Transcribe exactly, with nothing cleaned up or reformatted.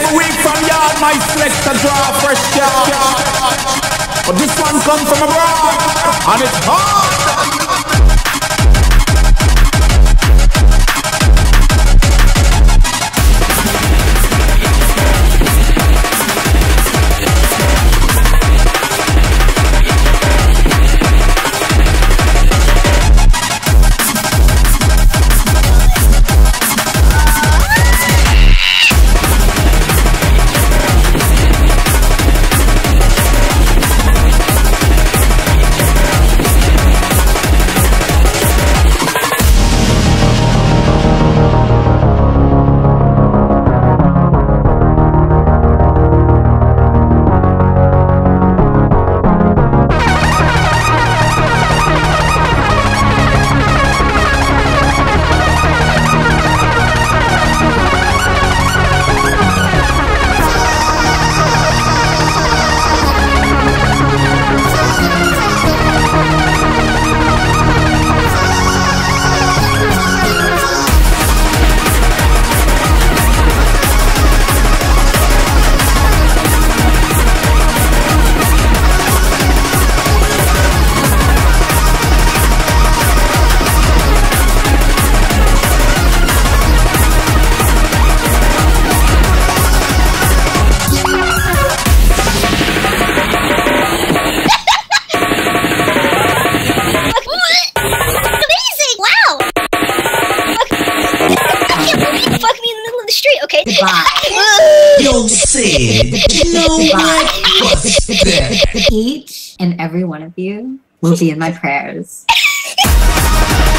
Every week from yard, my selector draw fresh jar. But this one come from abroad, and it's hard. Yo, Sid, you know what? Each and every one of you will be in my prayers.